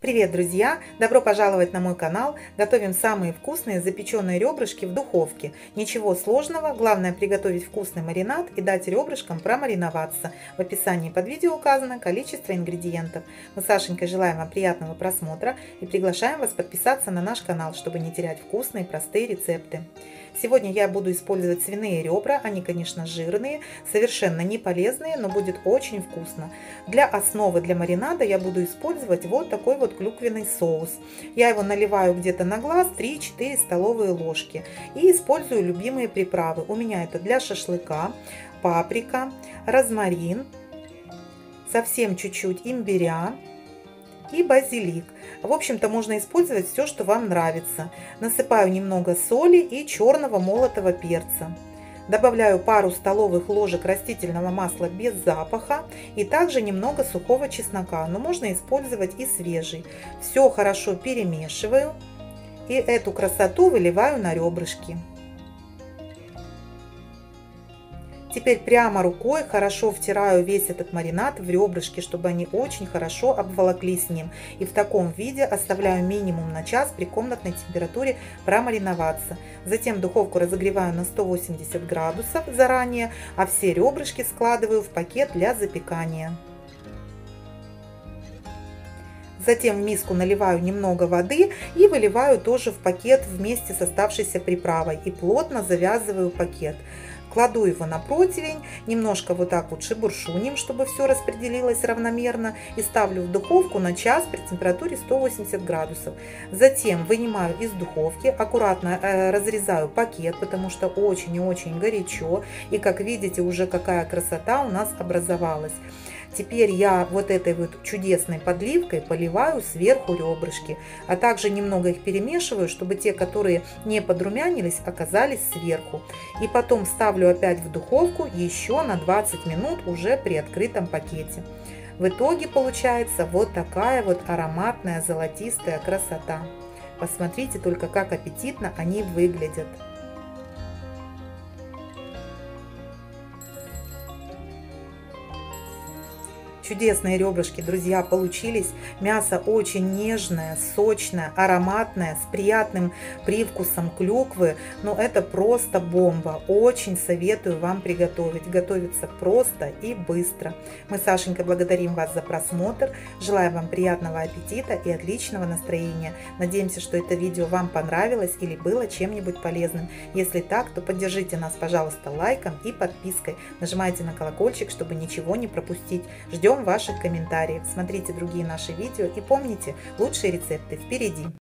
Привет, друзья! Добро пожаловать на мой канал. Готовим самые вкусные запеченные ребрышки в духовке. Ничего сложного, главное приготовить вкусный маринад и дать ребрышкам промариноваться. В описании под видео указано количество ингредиентов. Мы с Сашенькой желаем вам приятного просмотра и приглашаем вас подписаться на наш канал, чтобы не терять вкусные простые рецепты. Сегодня я буду использовать свиные ребра, они, конечно, жирные, совершенно не полезные, но будет очень вкусно. Для основы для маринада я буду использовать вот такой вот клюквенный соус. Я его наливаю где-то на глаз 3-4 столовые ложки и использую любимые приправы. У меня это для шашлыка: паприка, розмарин, совсем чуть-чуть имбиря и базилик. В общем-то, можно использовать все, что вам нравится. Насыпаю немного соли и черного молотого перца. Добавляю пару столовых ложек растительного масла без запаха и также немного сухого чеснока, но можно использовать и свежий. Все хорошо перемешиваю и эту красоту выливаю на ребрышки. Теперь прямо рукой хорошо втираю весь этот маринад в ребрышки, чтобы они очень хорошо обволоклись с ним. И в таком виде оставляю минимум на час при комнатной температуре промариноваться. Затем духовку разогреваю на 180 градусов заранее, а все ребрышки складываю в пакет для запекания. Затем в миску наливаю немного воды и выливаю тоже в пакет вместе с оставшейся приправой и плотно завязываю пакет. Кладу его на противень, немножко вот так вот шебуршу, чтобы все распределилось равномерно, и ставлю в духовку на час при температуре 180 градусов. Затем вынимаю из духовки, аккуратно разрезаю пакет, потому что очень и очень горячо. И как видите, уже какая красота у нас образовалась. Теперь я вот этой вот чудесной подливкой поливаю сверху ребрышки, а также немного их перемешиваю, чтобы те, которые не подрумянились, оказались сверху. И потом ставлю опять в духовку еще на 20 минут уже при открытом пакете. В итоге получается вот такая вот ароматная золотистая красота. Посмотрите только, как аппетитно они выглядят. Чудесные ребрышки, друзья, получились. Мясо очень нежное, сочное, ароматное, с приятным привкусом клюквы. Но это просто бомба. Очень советую вам приготовить. Готовится просто и быстро. Мы с Сашенькой благодарим вас за просмотр. Желаем вам приятного аппетита и отличного настроения. Надеемся, что это видео вам понравилось или было чем-нибудь полезным. Если так, то поддержите нас, пожалуйста, лайком и подпиской. Нажимайте на колокольчик, чтобы ничего не пропустить. Ждем ваших комментариев, смотрите другие наши видео и помните, лучшие рецепты впереди.